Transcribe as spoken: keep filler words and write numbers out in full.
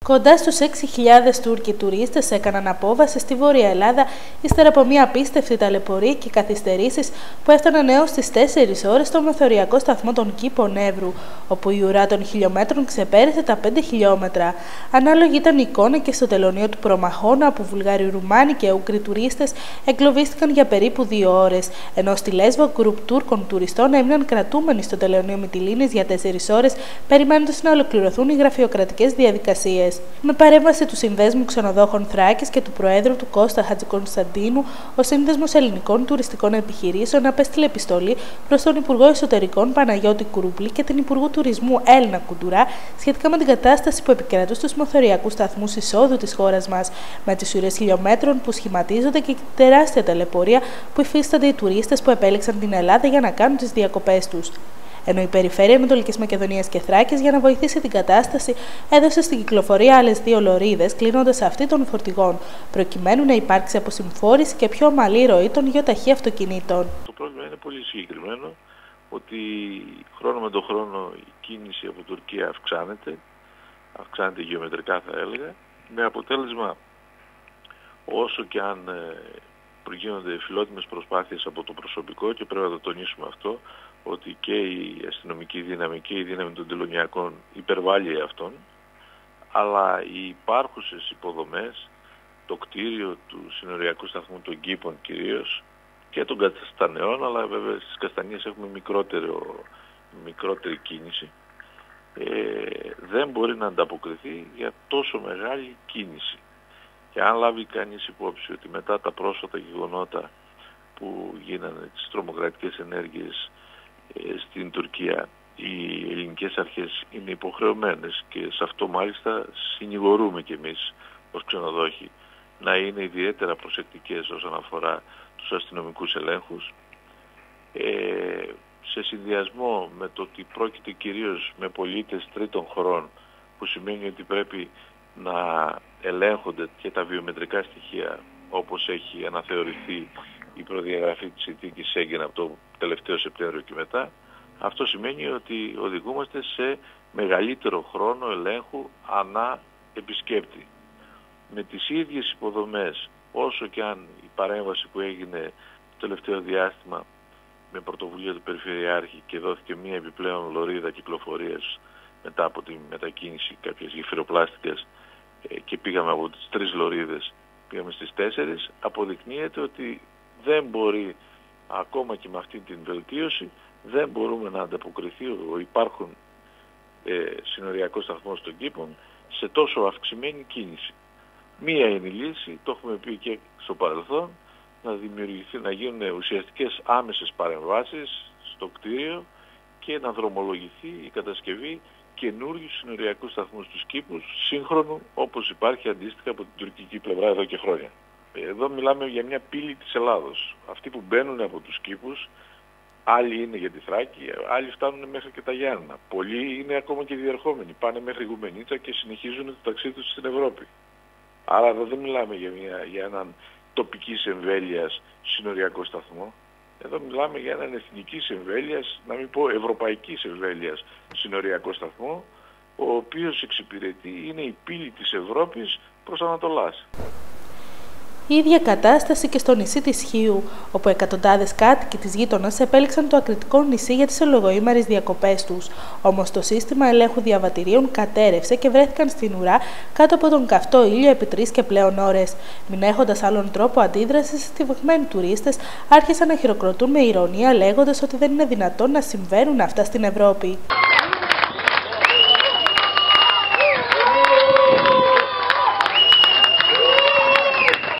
Κοντά στους έξι χιλιάδες Τούρκοι τουρίστες έκαναν απόβαση στη Βόρεια Ελλάδα ύστερα από μια απίστευτη ταλαιπωρία και καθυστερήσεις που έφταναν έως τις τέσσερις ώρες στο μεθοριακό σταθμό των Κήπων Εύρου, όπου η ουρά των χιλιόμετρων ξεπέρασε τα πέντε χιλιόμετρα. Ανάλογη ήταν η εικόνα και στο τελωνείο του Προμαχώνα, όπου Βουλγάροι, Ρουμάνοι και Ούγγροι τουρίστες εγκλωβίστηκαν για περίπου δύο ώρες, ενώ στη Λέσβο γκρουπ Τούρκων τουριστών έμειναν κρατούμενοι στο τελωνείο Μυτιλήνης για τέσσερις ώρες, περιμένοντας να ολοκληρωθούν οι γραφειοκρατικές διαδικασίες. Με παρέμβαση του Συνδέσμου Ξενοδόχων Θράκης και του Προέδρου του Κώστα Χατζικωνσταντίνου, ο Σύνδεσμος Ελληνικών Τουριστικών Επιχειρήσεων απέστειλε επιστολή προς τον Υπουργό Εσωτερικών Παναγιώτη Κουρούμπλη και την Υπουργό Τουρισμού Έλληνα Κουντουρά σχετικά με την κατάσταση που επικρατεί στους μεθοριακούς σταθμούς εισόδου της χώρας μας, με τις ουρές χιλιόμετρων που σχηματίζονται και την τεράστια ταλαιπωρία που υφίστανται οι τουρίστες που επέλεξαν την Ελλάδα για να κάνουν τις διακοπές τους. Ενώ η Περιφέρεια Ανατολικής Μακεδονίας και Θράκης, για να βοηθήσει την κατάσταση, έδωσε στην κυκλοφορία άλλες δύο λωρίδες, κλείνοντας αυτή των φορτηγών, προκειμένου να υπάρξει αποσυμφόρηση και πιο ομαλή ροή των γεωταχή αυτοκινήτων. Το πρόβλημα είναι πολύ συγκεκριμένο, ότι χρόνο με τον χρόνο η κίνηση από Τουρκία αυξάνεται, αυξάνεται γεωμετρικά θα έλεγα, με αποτέλεσμα όσο και αν προγίνονται φιλότιμες προσπάθειες από το προσωπικό, και πρέπει να το τονίσουμε αυτό, ότι και η αστυνομική δύναμη και η δύναμη των τελωνιακών υπερβάλλει αυτόν, αλλά οι υπάρχουσες υποδομές, το κτίριο του συνοριακού σταθμού των Κήπων κυρίως και των Καστανεών, αλλά βέβαια στις Καστανίες έχουμε μικρότερο, μικρότερη κίνηση, ε, δεν μπορεί να ανταποκριθεί για τόσο μεγάλη κίνηση. Και αν λάβει κανείς υπόψη ότι μετά τα πρόσφατα γεγονότα που γίνανε, τις τρομοκρατικές ενέργειες στην Τουρκία, οι ελληνικές αρχές είναι υποχρεωμένες, και σε αυτό μάλιστα συνηγορούμε κι εμείς ως ξενοδόχοι, να είναι ιδιαίτερα προσεκτικές όσον αφορά τους αστυνομικούς ελέγχους, ε, σε συνδυασμό με το ότι πρόκειται κυρίως με πολίτες τρίτων χωρών, που σημαίνει ότι πρέπει να ελέγχονται και τα βιομετρικά στοιχεία, όπως έχει αναθεωρηθεί η προδιαγραφή της συνθήκης Σέγγεν από το τελευταίο Σεπτέμβριο και μετά. Αυτό σημαίνει ότι οδηγούμαστε σε μεγαλύτερο χρόνο ελέγχου ανά επισκέπτη. Με τις ίδιες υποδομές, όσο και αν η παρέμβαση που έγινε το τελευταίο διάστημα με πρωτοβουλία του Περιφερειάρχη και δόθηκε μία επιπλέον λωρίδα κυκλοφορίας μετά από τη μετακίνηση κάποιες γεφυροπλάστικες, και πήγαμε από τις τρεις λωρίδες, πήγαμε στις τέσσερις, αποδεικνύεται ότι δεν μπορεί, ακόμα και με αυτή την βελτίωση, δεν μπορούμε να ανταποκριθεί ο υπάρχον ε, συνοριακός σταθμός των Κήπων σε τόσο αυξημένη κίνηση. Μία είναι η λύση, το έχουμε πει και στο παρελθόν, να δημιουργηθεί, να γίνουν ουσιαστικές άμεσες παρεμβάσεις στο κτίριο και να δρομολογηθεί η κατασκευή καινούριου συνοριακού σταθμού στους Κήπους, σύγχρονου, όπως υπάρχει αντίστοιχα από την τουρκική πλευρά εδώ και χρόνια. Εδώ μιλάμε για μια πύλη της Ελλάδος. Αυτοί που μπαίνουν από τους Κήπους, άλλοι είναι για τη Θράκη, άλλοι φτάνουν μέχρι και τα Γιάννενα. Πολλοί είναι ακόμα και διερχόμενοι, πάνε μέχρι Γουμενίτσα και συνεχίζουν το ταξίδι τους στην Ευρώπη. Άρα εδώ δεν μιλάμε για, μια, για έναν τοπικής εμβέλειας συνοριακό σταθμό. Εδώ μιλάμε για έναν εθνικής εμβέλειας, να μην πω ευρωπαϊκής εμβέλειας συνοριακό σταθμό, ο οποίος εξυπηρετεί, είναι η πύλη της Ευρώπης προς Ανατολάς. Η ίδια κατάσταση και στο νησί της Χίου, όπου εκατοντάδες κάτοικοι της γείτονας επέλεξαν το ακριτικό νησί για τις ολογοήμαρες διακοπές τους. Όμως το σύστημα ελέγχου διαβατηρίων κατέρευσε και βρέθηκαν στην ουρά κάτω από τον καυτό ήλιο επί τρεις και πλέον ώρες. Μην έχοντας άλλον τρόπο αντίδρασης, οι στιβαγμένοι τουρίστες άρχισαν να χειροκροτούν με ηρωνία, λέγοντας ότι δεν είναι δυνατόν να συμβαίνουν αυτά στην Ευρώπη.